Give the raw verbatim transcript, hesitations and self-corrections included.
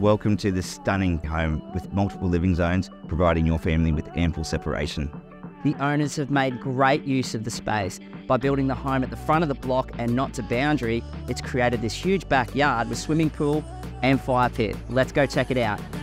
welcome to this stunning home with multiple living zones, providing your family with ample separation. The owners have made great use of the space. By building the home at the front of the block and not to boundary, it's created this huge backyard with swimming pool and fire pit. Let's go check it out.